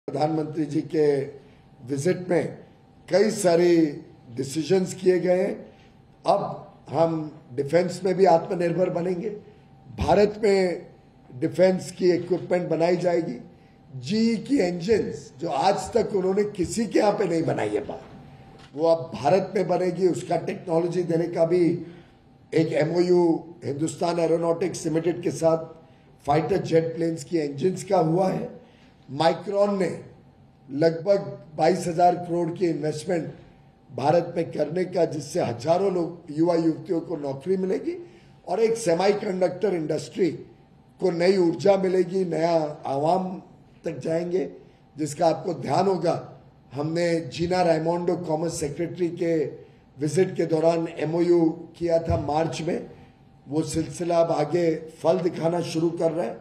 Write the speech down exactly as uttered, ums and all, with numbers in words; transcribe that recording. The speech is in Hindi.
प्रधानमंत्री जी के विजिट में कई सारे डिसीजंस किए गए हैं। अब हम डिफेंस में भी आत्मनिर्भर बनेंगे। भारत में डिफेंस की इक्विपमेंट बनाई जाएगी। जी की इंजन्स जो आज तक उन्होंने किसी के यहाँ पे नहीं बनाई है बात, वो अब भारत में बनेगी। उसका टेक्नोलॉजी देने का भी एक एमओयू हिंदुस्तान एरोनॉटिक्स लिमिटेड के साथ फाइटर जेट प्लेन्स की इंजन्स का हुआ है। माइक्रोन ने लगभग बाईस हजार करोड़ की इन्वेस्टमेंट भारत में करने का, जिससे हजारों लोग युवा युवतियों को नौकरी मिलेगी और एक सेमीकंडक्टर इंडस्ट्री को नई ऊर्जा मिलेगी, नया आवाम तक जाएंगे। जिसका आपको ध्यान होगा, हमने जीना रायमोंडो कॉमर्स सेक्रेटरी के विजिट के दौरान एमओयू किया था मार्च में। वो सिलसिला अब आगे फल दिखाना शुरू कर रहा है।